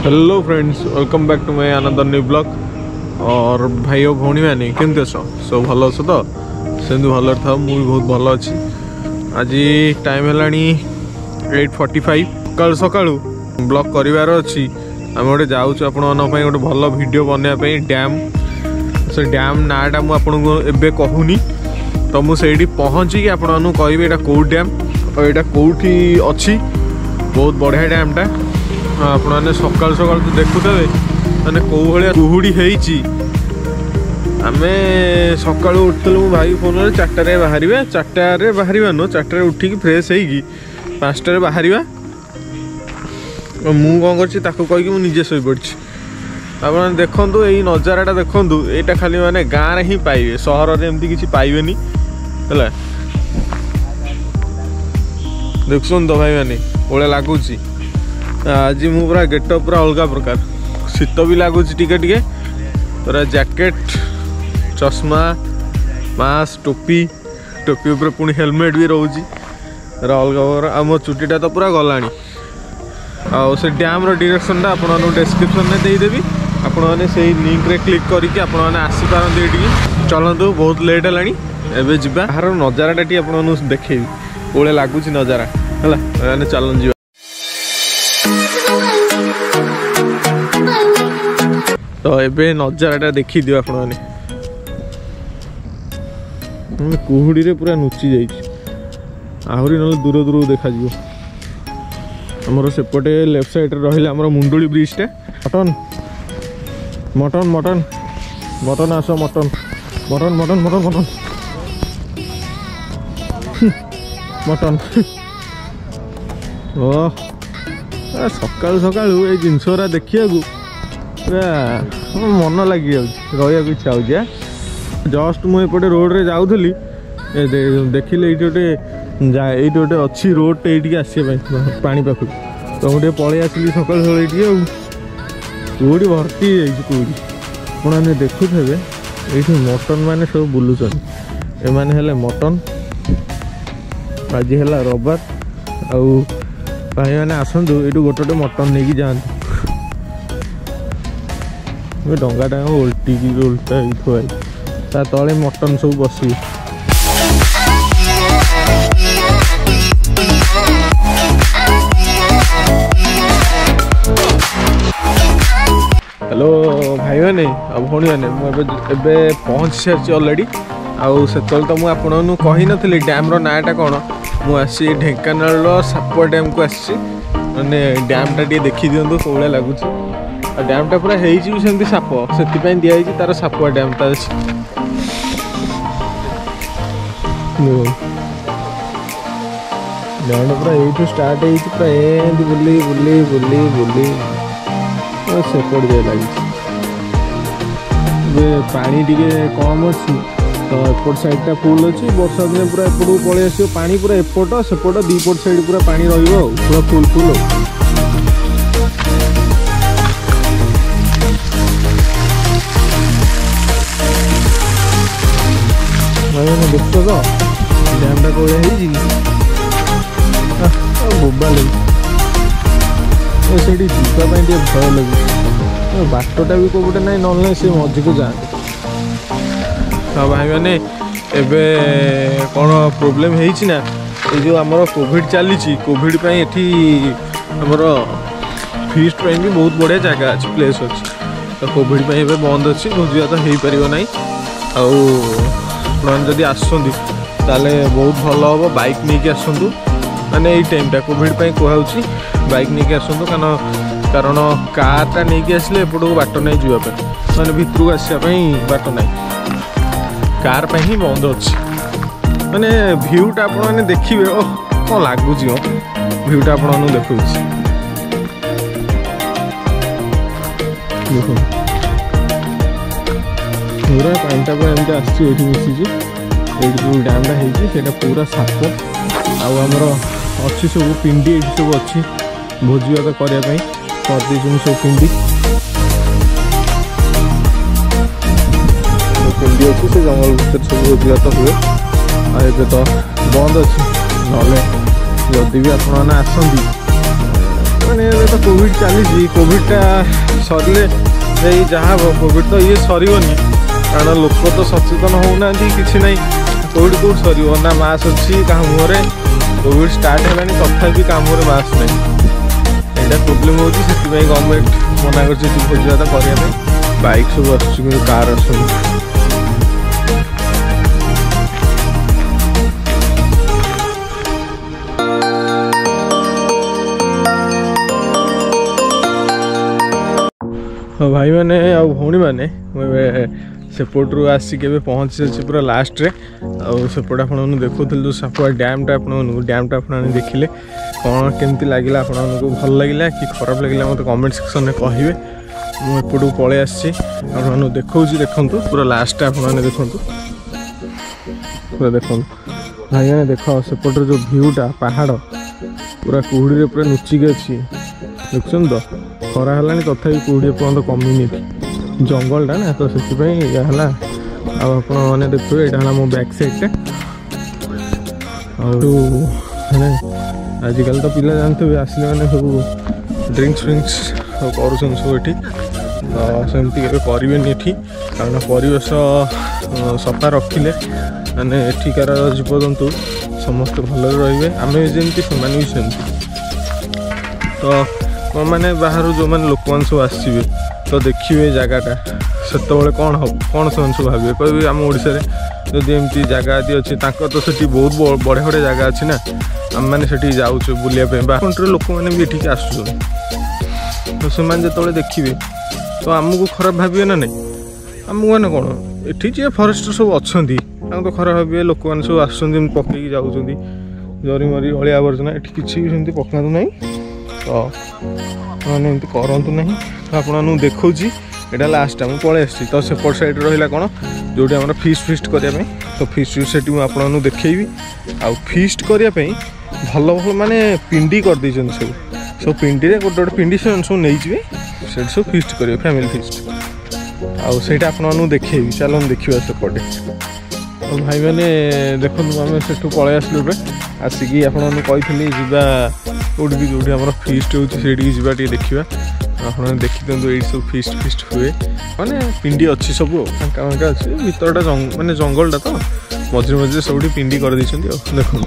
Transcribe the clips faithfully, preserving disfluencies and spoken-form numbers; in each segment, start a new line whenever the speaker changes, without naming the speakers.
Hello friends, welcome back to my another new blog. और भाई और भौणी मैंने केमती अस सब भल अस तो सेमती भल था। मुझे बहुत भल अच्छी। आज टाइम है एट फोर्टी फाइव सका सका ब्लॉग करार अच्छी। आम गोटे जाऊँ आपण गोटे भल वीडियो बनवाई डैम। से डैम नाटा मुझे कहूनी तो मुझे पहुँचिकी आपको कहि यहाँ कौ डैम और यहाँ कौटी अच्छी। बहुत बढ़िया डैमटा आपने सकाल सकाल तो देखुथे मैंने कौ भाया कुहुड़ी आम सका उठलु भाई फोन चार्टे बाहर चार्टे बाहर नुह चार्टे उठिकी फ्रेश होगी पाँचटे बाहर मु कौन करके मुझे शो पड़ी। आप देखु यही नजाराटा देखु यहाँ खाली माने गाँव ही पाइबे, सहर में एमती किसी पाइबे है। देखुन तो भाई मैंने बड़े लगुच। आज मु पूरा गेटअप पूरा अलग प्रकार शीत भी लगुच टिके टिके पूरा जैकेट चश्मा मास्क टोपी टोपी ऊपर पुणी हेलमेट भी रोची अलग आ मो चुटीटा तो पूरा गलानी। आउ से डैम रो डायरेक्शन टा आपन डिस्क्रिप्शन में देदेवी आपने से लिंक रे क्लिक करके आपने आसीपारती ये चलतु। बहुत लेट है एवं जा बाहर नजाराटा टी आपको देखेबी बड़े लगुच नजारा है मैंने चलन जी। तो ये नजाराटा देखी दियो आपने कुहुड़ी रे पूरा नुची जाइए आहरी ना दूर दूर देखा आमर सेपटे लेफ्ट साइड रहा आमर मुंडुली ब्रिजटा मटन मटन मटन मटन आस mutton mutton mutton mutton mutton mutton ओ सकाल सकाल ये जिनसरा देखा पूरा मन लगी रहा इच्छा हो। जस्ट मुझे रोड रे जाऊली देखिले ये गोटे ये गोटे अच्छी रोड ये आसपा पानी पाखु तो मुझे पलि आसली सकाल सकाल कौड़ी भर्ती कौड़ी आपने देखुथे ये मटन मैंने सब बुलून एमाने हेले मटन। आज है रविवार आउ भाई मैंने आसतु ये गोटे गोटे मटन नहीं जातु डंगाटा उल्टिकी उल्टा थुआई ता तले मटन सब बस। हेलो भाई मैंने आ भौणी मैंने मुझे पहुँच सारी अलरेडी आउ से तो मुझे आपको कही नी डैम नाटा कौन मुझे ढेंकानाल सापुआ डैम को आसी मैंने डैमटा टे देखी दिंतु कौन लगुच डैमटा पूरा होमती साप से दिखाई तार सापुआ डैम ता डैम पूरा ये स्टार्ट होरा एमती बुले बुले बुले बुले सेपट जाए लगी पानी टी कम अच्छी तो एपट साइडटा फुल अच्छी वर्षा दिन पूरा एपट पलि आस पानी पूरा एपट सेपट दीपट साइड पूरा पानी पूरा फुल फुल। देख तो डैमटा कौन बोबा लगे से जावाई भय लगे बाटटा भी कौटे ना ना से मझी को जाते। हाँ भाई मैंने एबे कौन प्रोब्लेम है ना ये जो आमर कोविड चली कोविड एठी आमर फीस्ट भी बहुत बढ़िया जगह अच्छी प्लेस अच्छी तो कोविड एबे बंद अच्छी भोजी तो हो पार ना आपने जदि आसुँच ताले बहुत भल हम बाइक नहीं कि आसतु माने ये टाइमटा कोविड कहूँ बाइक नहीं कि आसतु कारण कारण कारटा नहीं कि आसले एपटू बाट नहीं जावाई मैंने भितर आसापी बाट ना कार पर ही बंद अच्छी मैंने भ्यूटा आपने देखिए कौन लगुच भ्यूटा आपको देखा देख पूरा पानीटा पूरा एमती आसी मिसी ये डैमटा होता पूरा साप आमर अच्छी सब पिंडी ये सब अच्छी भोजी भात करने कर सब पिंडी पिंडी अच्छी से जंगल भर सब भोजी भात हुए आ तो बंद अच्छी ना जदि भी आपने आसती मैंने तो कोविड चली कोविडटा सरले जहाँ कोविड तो ये सरनी कारण लोक तो सचेतन होना कि ना कोविड कौट सर ना मास्क अच्छी क्या मुहर कोविड स्टार्ट है तथापि क्या मुहर मास्क नहीं यहाँ प्रोब्लेम हो गवर्नमेंट मना कर भोजभात करने बाइक सब आस कार आस हाँ भाई मैंने आउ भौणी मैंने सेपटू आसिक पहुँची पूरा लास्ट रे आउट आप देखुल जो सापुआ डैम टा आप डैम टा आप देखिले कौन केमती लगे आपको भल लगे कि खराब लगे मत कमेंट सेक्शन में कहे मुझे पलि आसी देखा देखु पूरा लास्ट आप देखु पूरा देखो भाई मैंने देख सेपटर जो भ्यूटा पहाड़ पूरा कुहुड़ी पूरा लुचिक अच्छी देखुन तो खरा है तथापि कुहुड़ी पर्यटन कमी जंगलटा ना तो से आपने देखिए यहाँ मो बैक साइड मैंने आजिकल तो पिला जानते हुए आसले मैंने सब ड्रिंक्स फ्रिंक्स कर सब ये तो सेमती करें ये कारण परिवेश सफा रखिले मैंने एठिकार जीवजंतु समस्त भल रे आम जमी से भी सेमती तो मैंने बाहर जो मैंने लोक मैंने सब आसवे तो देखिए जगहटा से कौन हम कौन से सब भावे कह आम ओडिशा रे जदि एमती जगह यदि अच्छी तो से बहुत बढ़िया बढ़िया जगह अच्छी ना आम मैंने से जाऊँ बुलापी बाहर कंट्री लोक मैंने भी ये आस तो से जो देखिए तो आमको खराब भावे ना नहीं आमको मैंने कौन ये जी फरेस्ट सब अच्छा तो खराब भावे लोक मैंने सब आस पकईकी जाऊँ जरी मरी अलिया आवर्जना ये किसी भी सेमती पका ना तो मैंने एमती करूँ ना तो आपको देखा यहाँ लास्ट टाइम पलि आसी तो सेपट साइड रहा कौन जो आम फिस्ट फिस्ट करने तो फिस्ट से आपको देखी आउ फिस्ट करने भल भल माने पिंडी कर दे सब सब पिंडी रे गोटे गोटे पिंडी से सब नहीं जाए से सब फिस्ट करेंगे फैमिली फिस्ट आउ से आपको देखेबी चलो देखा सेपटे तो भाई मैंने देखो आम से पलि आसलु आसिकी आपको कही कौटी भी जो आम फिस्ट होती देखा आप देखी दिखाँ ये सब फिस्ट फिस्ट हुए माने पिंडी अच्छी सब फाँका फाँका अच्छी भरटा जंग माने जंगलटा तो मझे मझे सब पिंडी कर देखो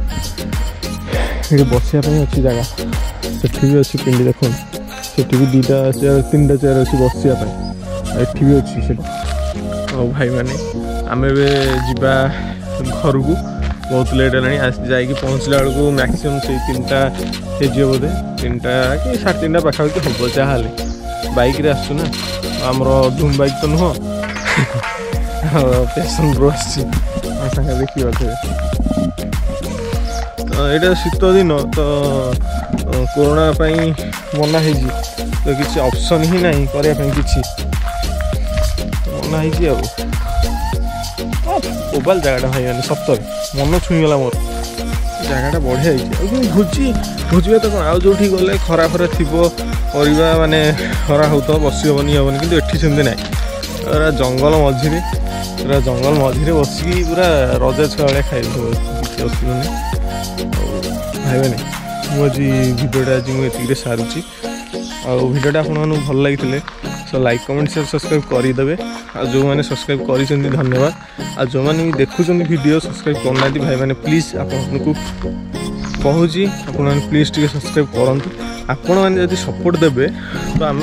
ये बसापी अच्छी जगह से भी अच्छी पिंडी देखो से भी दुटा चेयर तीन टा चेयर अच्छी बसापी एठी भी अच्छी से भाई मैंने आम जा घर को बहुत लेट है जा पहुँचला बेलू मैक्सीम से तीन टा जी बोधे तीन टा कि साढ़े तीन टा पाखापाखि हम जहाँ बैक आसु ना आमर धूम बैक तो नुह पैसन प्रो आगे देखिए तो यहाँ शीत दिन तो कोरोना मना है तो किसी ऑप्शन ही ना करने कि मना है ओबाल जगह भाई मैंने सतर मन छुईगला मोर जगहटा बढ़िया है भोजी भोजी तो कौन आज जो गले खरा खरा थी परिवा माने खरा हो तो बस हेनी हेनी कि एटी सेमती ना पूरा जंगल मझे पूरा जंगल मझे बसिकी पूरा रजा छुआ भाई खाई किसी असुविधा नहीं भाई मैंने मुझे भिडियोटा आज मुझे सारूँ आडियोटा आपको भल लगी so like comment share subscribe करदे आ जो मैंने सब्सक्राइब कर धन्यवाद आ जो मैंने भी देखुं वीडियो सब्सक्राइब करना भाई मैंने प्लीज आपको कहूँ आपने प्लीज टे सब्सक्राइब करूँ आपण मैंने जब सपोर्ट देवे तो आम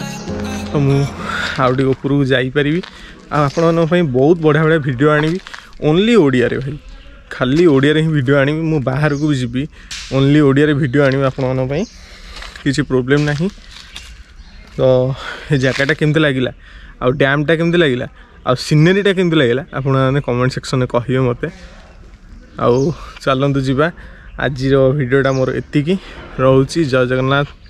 आउटे उपरको जापरि आपण बहुत बढ़िया बढ़िया वीडियो आनी ओनली ओडिया रे भाई खाली ओडिया रे ही वीडियो आनी मु बाहर को भी जीवी ओनली ओडिया रे वीडियो आनी आपण किसी प्रोब्लेम नहीं तो ये जगहटा केमती लगिला आ डैमटा केमती लगिला आ सीनेरीटा केमती लगिला आपने कमेंट सेक्शन में कहिए मते आउ चलतु जीवा आज वीडियोटा मोर एतिकी रोची जय जगन्नाथ।